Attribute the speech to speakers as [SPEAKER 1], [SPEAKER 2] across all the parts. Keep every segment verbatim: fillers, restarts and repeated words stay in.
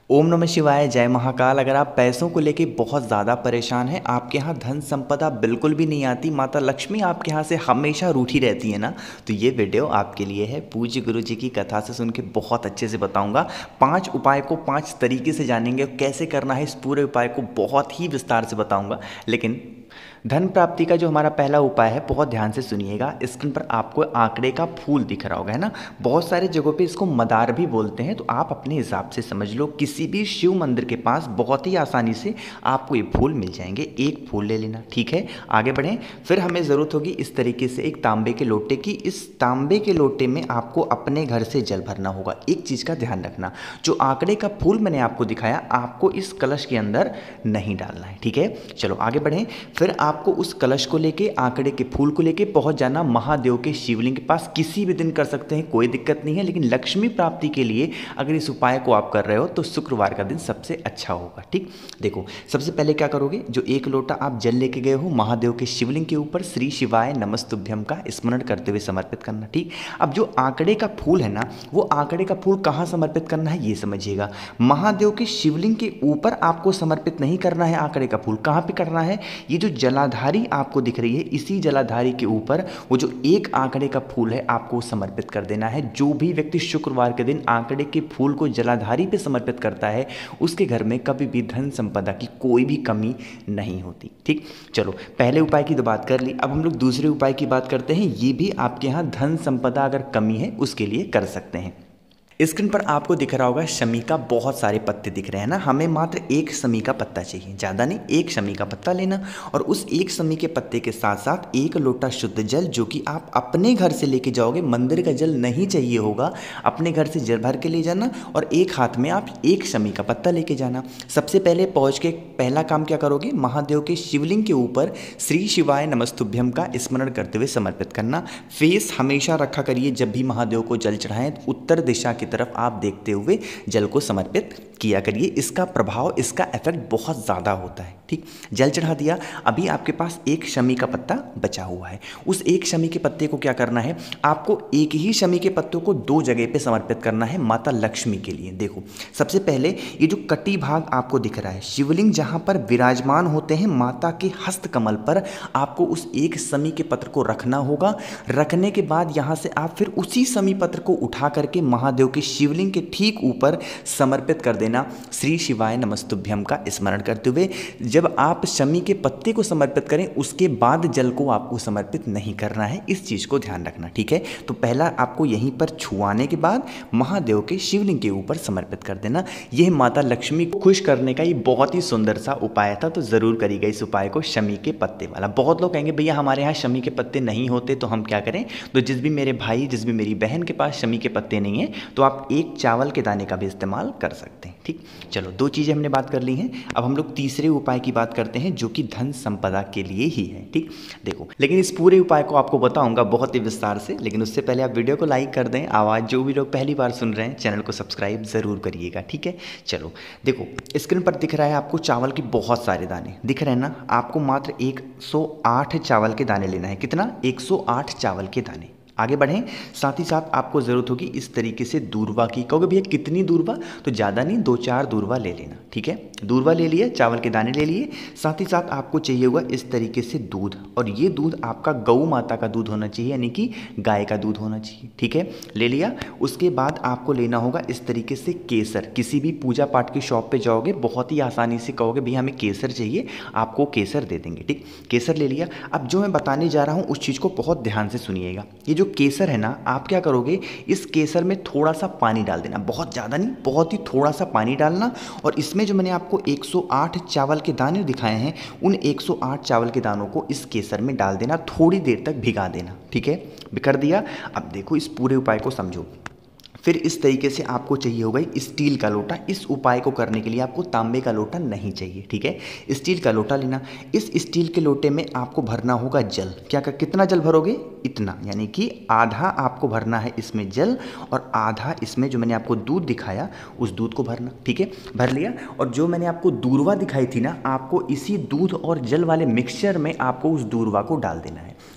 [SPEAKER 1] ओम नमः शिवाय, जय महाकाल। अगर आप पैसों को लेके बहुत ज़्यादा परेशान हैं, आपके यहाँ धन संपदा बिल्कुल भी नहीं आती, माता लक्ष्मी आपके यहाँ से हमेशा रूठी रहती है ना, तो ये वीडियो आपके लिए है। पूज्य गुरु जी की कथा से सुन के बहुत अच्छे से बताऊंगा। पांच उपाय को पांच तरीके से जानेंगे, कैसे करना है इस पूरे उपाय को बहुत ही विस्तार से बताऊंगा। लेकिन धन प्राप्ति का जो हमारा पहला उपाय है, बहुत ध्यान से सुनिएगा। स्क्रीन पर आपको आंकड़े का फूल दिख रहा होगा, है ना। बहुत सारे जगहों पे इसको मदार भी बोलते हैं, तो आप अपने हिसाब से समझ लो। किसी भी शिव मंदिर के पास बहुत ही आसानी से आपको ये फूल मिल जाएंगे। एक फूल ले लेना, ठीक है। आगे बढ़ें। फिर हमें ज़रूरत होगी इस तरीके से एक तांबे के लोटे की। इस तांबे के लोटे में आपको अपने घर से जल भरना होगा। एक चीज़ का ध्यान रखना, जो आंकड़े का फूल मैंने आपको दिखाया, आपको इस कलश के अंदर नहीं डालना है, ठीक है। चलो आगे बढ़ें। फिर आप आपको उस कलश को लेके, आंकड़े के फूल को लेके पहुंच जाना महादेव के शिवलिंग के पास। किसी भी दिन कर सकते हैं, कोई दिक्कत नहीं है, लेकिन लक्ष्मी प्राप्ति के लिए अगर इस उपाय को आप कर रहे हो तो शुक्रवार का दिन सबसे अच्छा होगा, ठीक। देखो, सबसे पहले क्या करोगे, जो एक लोटा आप जल लेके गए हो महादेव के शिवलिंग के ऊपर श्री शिवाय नमस्तुभ्यम का स्मरण करते हुए समर्पित करना, ठीक। अब जो आंकड़े का फूल है ना, वो आंकड़े का फूल कहाँ समर्पित करना है ये समझिएगा। महादेव के शिवलिंग के ऊपर आपको समर्पित नहीं करना है आंकड़े का फूल। कहाँ पे करना है, ये जो जला जलाधारी आपको दिख रही है, इसी जलाधारी के ऊपर वो जो एक आंकड़े का फूल है आपको समर्पित कर देना है। जो भी व्यक्ति शुक्रवार के दिन आंकड़े के फूल को जलाधारी पे समर्पित करता है, उसके घर में कभी भी धन संपदा की कोई भी कमी नहीं होती, ठीक। चलो, पहले उपाय की तो बात कर ली, अब हम लोग दूसरे उपाय की बात करते हैं। ये भी आपके यहाँ धन संपदा अगर कमी है उसके लिए कर सकते हैं। स्क्रीन पर आपको दिख रहा होगा शमी का बहुत सारे पत्ते दिख रहे हैं ना। हमें मात्र एक शमी का पत्ता चाहिए, ज़्यादा नहीं, एक शमी का पत्ता लेना। और उस एक शमी के पत्ते के साथ साथ एक लोटा शुद्ध जल, जो कि आप अपने घर से लेके जाओगे, मंदिर का जल नहीं चाहिए होगा, अपने घर से जल भर के ले जाना। और एक हाथ में आप एक शमी का पत्ता लेके जाना। सबसे पहले पहुँच के पहला काम क्या करोगे, महादेव के शिवलिंग के ऊपर श्री शिवाय नमस्तुभ्यम का स्मरण करते हुए समर्पित करना। फेस हमेशा रखा करिए, जब भी महादेव को जल चढ़ाएं उत्तर दिशा की तरफ आप देखते हुए जल को समर्पित किया करिए। इसका प्रभाव, इसका इफेक्ट बहुत ज़्यादा होता है, ठीक। जल चढ़ा दिया, अभी आपके पास एक शमी का पत्ता बचा हुआ है। उस एक शमी के पत्ते को क्या करना है, आपको एक ही शमी के पत्तों को दो जगह पे समर्पित करना है माता लक्ष्मी के लिए। देखो, सबसे पहले ये जो कटी भाग आपको दिख रहा है, शिवलिंग जहाँ पर विराजमान होते हैं माता के हस्त कमल पर, आपको उस एक शमी के पत्र को रखना होगा। रखने के बाद यहाँ से आप फिर उसी शमी पत्र को उठा करके महादेव के शिवलिंग के ठीक ऊपर समर्पित कर देना श्री शिवाय नमस्तुभ्यम का स्मरण करते हुए। जब आप शमी के पत्ते को समर्पित करें, उसके बाद जल को आपको समर्पित नहीं करना है, इस चीज़ को ध्यान रखना, ठीक है। तो पहला आपको यहीं पर छुआने के बाद महादेव के शिवलिंग के ऊपर समर्पित कर देना। यह माता लक्ष्मी को खुश करने का ये बहुत ही सुंदर सा उपाय था, तो ज़रूर करिएगा इस उपाय को, शमी के पत्ते वाला। बहुत लोग कहेंगे भैया हमारे यहाँ शमी के पत्ते नहीं होते तो हम क्या करें, तो जिस भी मेरे भाई, जिस भी मेरी बहन के पास शमी के पत्ते नहीं है, तो आप एक चावल के दाने का भी इस्तेमाल कर सकते हैं, ठीक। चलो, दो चीज़ें हमने बात कर ली हैं। अब हम लोग तीसरे उपाय की बात करते हैं, जो कि धन संपदा के लिए ही है, ठीक। देखो, लेकिन इस पूरे उपाय को आपको बताऊंगा बहुत ही विस्तार से, लेकिन उससे पहले आप वीडियो को लाइक कर दें। आवाज़ जो भी लोग पहली बार सुन रहे हैं, चैनल को सब्सक्राइब जरूर करिएगा, ठीक है। चलो देखो, स्क्रीन पर दिख रहा है आपको चावल के बहुत सारे दाने दिख रहे हैं ना। आपको मात्र एक सौ आठ चावल के दाने लेना है। कितना, एक सौ आठ चावल के दाने। आगे बढ़ें। साथ ही साथ आपको ज़रूरत होगी इस तरीके से दूरवा की। कहोगे भैया कितनी दूरवा, तो ज़्यादा नहीं, दो चार दूरवा ले लेना, ठीक है। दूरवा ले लिया, चावल के दाने ले लिए। साथ ही साथ आपको चाहिए होगा इस तरीके से दूध, और ये दूध आपका गौ माता का दूध होना चाहिए, यानी कि गाय का दूध होना चाहिए, ठीक है। ले लिया। उसके बाद आपको लेना होगा इस तरीके से केसर। किसी भी पूजा पाठ की शॉप पे जाओगे, बहुत ही आसानी से कहोगे भैया हमें केसर चाहिए, आपको केसर दे देंगे, ठीक। केसर ले लिया। अब जो मैं बताने जा रहा हूँ उस चीज़ को बहुत ध्यान से सुनिएगा। ये जो केसर है ना, आप क्या करोगे, इस केसर में थोड़ा सा पानी डाल देना, बहुत ज़्यादा नहीं, बहुत ही थोड़ा सा पानी डालना। और इसमें जो मैंने आपको एक सौ आठ चावल के दाने दिखाए हैं, उन एक सौ आठ चावल के दानों को इस केसर में डाल देना, थोड़ी देर तक भिगा देना, ठीक है। कर दिया। अब देखो, इस पूरे उपाय को समझो। फिर इस तरीके से आपको चाहिए होगा स्टील का लोटा। इस उपाय को करने के लिए आपको तांबे का लोटा नहीं चाहिए, ठीक है। स्टील का लोटा लेना। इस स्टील के लोटे में आपको भरना होगा जल। क्या कर, कितना जल भरोगे, इतना, यानी कि आधा आपको भरना है इसमें जल, और आधा इसमें जो मैंने आपको दूध दिखाया उस दूध को भरना, ठीक है। भर लिया। और जो मैंने आपको दूरवा दिखाई थी ना, आपको इसी दूध और जल वाले मिक्सचर में आपको उस दूरवा को डाल देना है।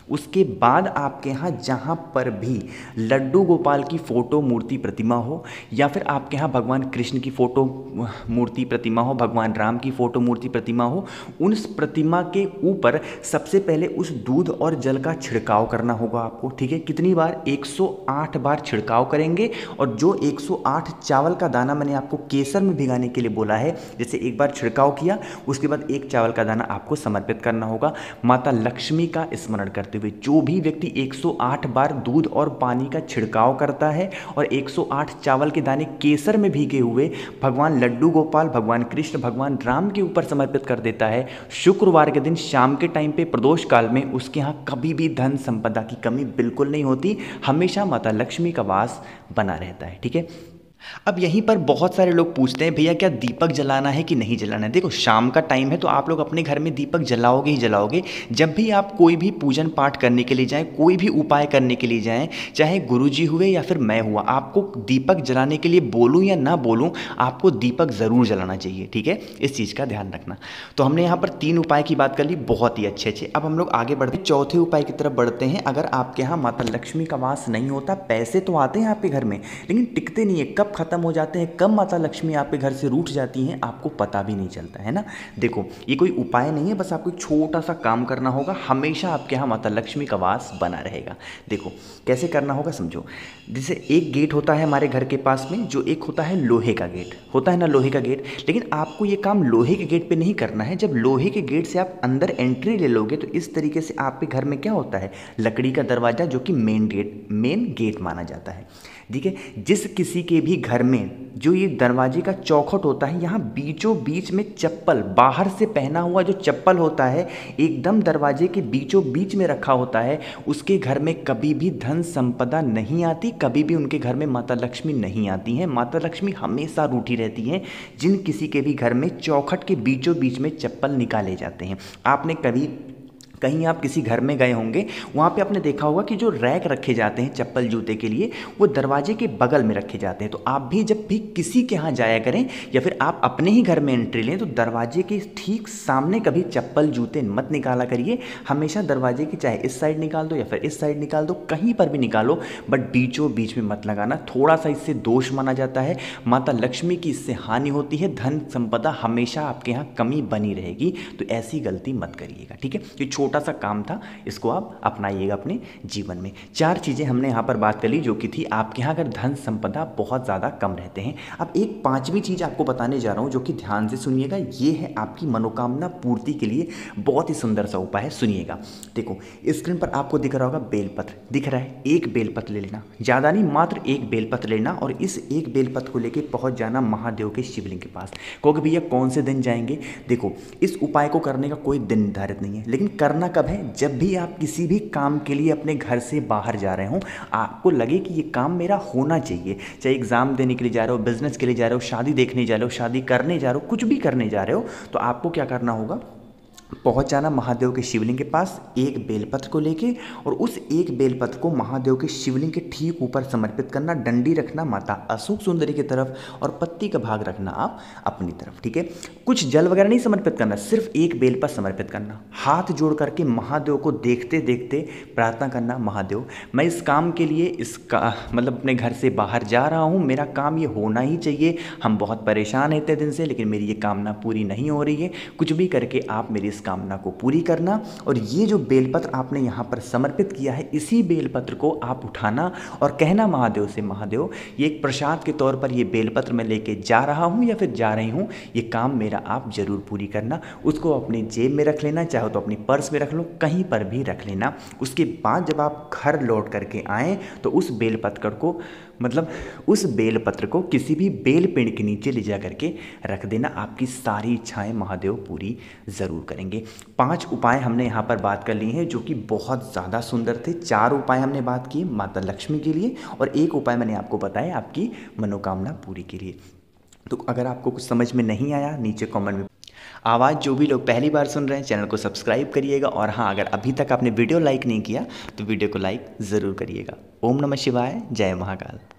[SPEAKER 1] उसके बाद आपके यहाँ जहाँ पर भी लड्डू गोपाल की फ़ोटो मूर्ति प्रतिमा हो, या फिर आपके यहाँ भगवान कृष्ण की फ़ोटो मूर्ति प्रतिमा हो, भगवान राम की फ़ोटो मूर्ति प्रतिमा हो, उस प्रतिमा के ऊपर सबसे पहले उस दूध और जल का छिड़काव करना होगा आपको। ठीक है, कितनी बार? एक सौ आठ बार छिड़काव करेंगे। और जो एक सौ आठ चावल का दाना मैंने आपको केसर में भिगाने के लिए बोला है, जैसे एक बार छिड़काव किया उसके बाद एक चावल का दाना आपको समर्पित करना होगा माता लक्ष्मी का स्मरण करते हुए। जो भी व्यक्ति एक सौ आठ बार दूध और पानी का छिड़काव करता है और एक सौ आठ चावल के दाने केसर में भीगे हुए भगवान लड्डू गोपाल, भगवान कृष्ण, भगवान राम के ऊपर समर्पित कर देता है, शुक्रवार के दिन शाम के टाइम पे प्रदोष काल में उसके यहाँ कभी भी धन संपदा की कमी बिल्कुल नहीं होती, हमेशा माता लक्ष्मी का वास बना रहता है। ठीक है, अब यहीं पर बहुत सारे लोग पूछते हैं भैया क्या दीपक जलाना है कि नहीं जलाना है। देखो, शाम का टाइम है तो आप लोग अपने घर में दीपक जलाओगे ही जलाओगे। जब भी आप कोई भी पूजन पाठ करने के लिए जाएं, कोई भी उपाय करने के लिए जाएं, चाहे गुरुजी हुए या फिर मैं हुआ, आपको दीपक जलाने के लिए बोलूं या ना बोलूं, आपको दीपक ज़रूर जलाना चाहिए। ठीक है, इस चीज़ का ध्यान रखना। तो हमने यहाँ पर तीन उपाय की बात कर ली, बहुत ही अच्छे अच्छे। अब हम लोग आगे बढ़ते हैं, चौथे उपाय की तरफ बढ़ते हैं। अगर आपके यहाँ माता लक्ष्मी का वास नहीं होता, पैसे तो आते हैं आपके घर में लेकिन टिकते नहीं है, कब खत्म हो जाते हैं, कब माता लक्ष्मी आपके घर से रूठ जाती हैं, आपको पता भी नहीं चलता है ना। देखो, ये कोई उपाय नहीं है, बस आपको एक छोटा सा काम करना होगा, हमेशा आपके यहाँ माता लक्ष्मी का वास बना रहेगा। देखो कैसे करना होगा, समझो। जैसे एक गेट होता है हमारे घर के पास में, जो एक होता है लोहे का गेट, होता है ना लोहे का गेट, लेकिन आपको ये काम लोहे के गेट पे नहीं करना है। जब लोहे के गेट से आप अंदर एंट्री ले लोगे तो इस तरीके से आपके घर में क्या होता है, लकड़ी का दरवाज़ा, जो कि मेन गेट मेन गेट माना जाता है। ठीक है, जिस किसी के भी घर में जो ये दरवाजे का चौखट होता है, यहाँ बीचों बीच में चप्पल, बाहर से पहना हुआ जो चप्पल होता है एकदम दरवाजे के बीचों बीच में रखा होता है, उसके घर में कभी भी धन संपदा नहीं आती, कभी भी उनके घर में माता लक्ष्मी नहीं आती हैं। माता लक्ष्मी हमेशा रूठी रहती हैं। जिन किसी के भी घर में चौखट के बीचों बीच में चप्पल निकाले जाते हैं, आपने कभी कहीं आप किसी घर में गए होंगे, वहाँ पे आपने देखा होगा कि जो रैक रखे जाते हैं चप्पल जूते के लिए, वो दरवाजे के बगल में रखे जाते हैं। तो आप भी जब भी किसी के यहाँ जाया करें या फिर आप अपने ही घर में एंट्री लें, तो दरवाजे के ठीक सामने कभी चप्पल जूते मत निकाला करिए। हमेशा दरवाजे की चाहे इस साइड निकाल दो या फिर इस साइड निकाल दो, कहीं पर भी निकालो, बट बीचों बीच में मत लगाना। थोड़ा सा इससे दोष माना जाता है, माता लक्ष्मी की इससे हानि होती है, धन संपदा हमेशा आपके यहाँ कमी बनी रहेगी। तो ऐसी गलती मत करिएगा। ठीक है, ये छोटा सा काम था, इसको आप अपनाइएगा अपने जीवन में। चार चीज़ें हमने यहाँ पर बात कर ली जो कि थी आपके यहाँ अगर धन संपदा बहुत ज़्यादा कम रहते हैं। अब एक पांचवी चीज़ आपको बताने जा रहा हूँ, जो कि ध्यान से सुनिएगा। ये है आपकी मनोकामना पूर्ति के लिए बहुत ही सुंदर सा उपाय है, सुनिएगा। देखो, स्क्रीन पर आपको दिख रहा होगा बेलपत्र, दिख रहा है। एक बेलपत्र ले लेना, ज़्यादा नहीं, मात्र एक बेलपत्र लेना और इस एक बेलपत्र को लेकर पहुँच जाना महादेव के शिवलिंग के पास। कहोगे भैया कौन से दिन जाएंगे? देखो, इस उपाय को करने का कोई दिन निर्धारित नहीं है, लेकिन करना कब है? जब भी आप किसी भी काम के लिए अपने घर से बाहर जा रहे हो, आपको लगे कि ये काम मेरा होना चाहिए, चाहे एग्जाम देने के लिए जा रहे हो, बिजनेस के लिए जा रहे हो, शादी देखने जा रहे हो, शादी करने जा रहे हो, कुछ भी करने जा रहे हो, तो आपको क्या करना होगा? पहुंच जाना महादेव के शिवलिंग के पास एक बेलपत्र को लेके, और उस एक बेलपत्र को महादेव के शिवलिंग के ठीक ऊपर समर्पित करना। डंडी रखना माता अशोक सुंदरी की तरफ और पत्ती का भाग रखना आप अपनी तरफ। ठीक है, कुछ जल वगैरह नहीं समर्पित करना, सिर्फ एक बेलपत्र समर्पित करना। हाथ जोड़ करके महादेव को देखते देखते प्रार्थना करना, महादेव मैं इस काम के लिए इसका मतलब अपने घर से बाहर जा रहा हूँ, मेरा काम ये होना ही चाहिए। हम बहुत परेशान हैं इतने दिन से, लेकिन मेरी ये कामना पूरी नहीं हो रही है। कुछ भी करके आप मेरी इस कामना को पूरी करना। और ये जो बेलपत्र आपने यहाँ पर समर्पित किया है, इसी बेलपत्र को आप उठाना और कहना महादेव से, महादेव ये एक प्रसाद के तौर पर ये बेलपत्र मैं लेके जा रहा हूँ या फिर जा रही हूँ, ये काम मेरा आप जरूर पूरी करना। उसको अपनी जेब में रख लेना, चाहे तो अपनी पर्स में रख लो, कहीं पर भी रख लेना। उसके बाद जब आप घर लौट करके आएँ तो उस बेलपत्र को मतलब उस बेलपत्र को किसी भी बेल पेड़ के नीचे ले जा करके रख देना। आपकी सारी इच्छाएं महादेव पूरी ज़रूर करेंगे। पांच उपाय हमने यहाँ पर बात कर ली हैं जो कि बहुत ज़्यादा सुंदर थे। चार उपाय हमने बात की माता लक्ष्मी के लिए और एक उपाय मैंने आपको बताया आपकी मनोकामना पूरी के लिए। तो अगर आपको कुछ समझ में नहीं आया, नीचे कमेंट में आवाज़ जो भी लोग पहली बार सुन रहे हैं चैनल को सब्सक्राइब करिएगा। और हाँ, अगर अभी तक आपने वीडियो लाइक नहीं किया तो वीडियो को लाइक ज़रूर करिएगा। ओम नमः शिवाय, जय महाकाल।